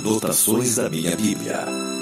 Anotações da minha Bíblia.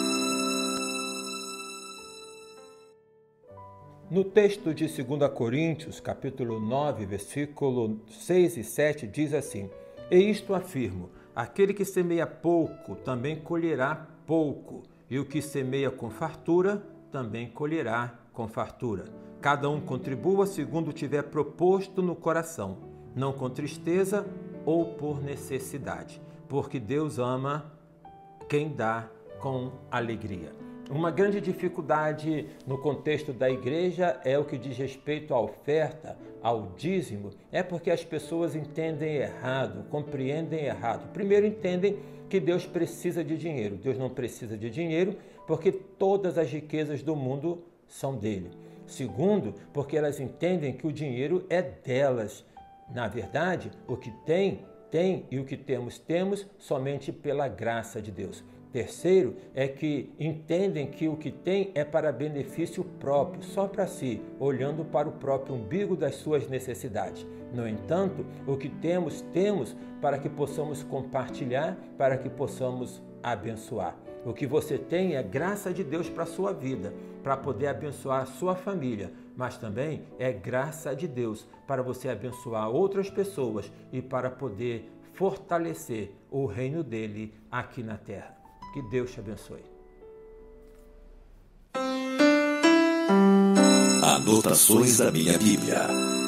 No texto de 2 Coríntios, capítulo 9, versículo 6 e 7, diz assim: E isto afirmo, aquele que semeia pouco também colherá pouco, e o que semeia com fartura também colherá com fartura. Cada um contribua segundo tiver proposto no coração, não com tristeza ou por necessidade, porque Deus ama quem dá com alegria. Uma grande dificuldade no contexto da igreja é o que diz respeito à oferta, ao dízimo, é porque as pessoas entendem errado, compreendem errado. Primeiro, entendem que Deus precisa de dinheiro. Deus não precisa de dinheiro porque todas as riquezas do mundo são dele. Segundo, porque elas entendem que o dinheiro é delas. Na verdade, o que tem e o que temos somente pela graça de Deus. Terceiro, é que entendem que o que tem é para benefício próprio, só para si, olhando para o próprio umbigo das suas necessidades. No entanto, o que temos para que possamos compartilhar, para que possamos abençoar. O que você tem é graça de Deus para a sua vida, para poder abençoar a sua família, mas também é graça de Deus para você abençoar outras pessoas e para poder fortalecer o reino dele aqui na terra. Que Deus te abençoe. Anotações da minha Bíblia.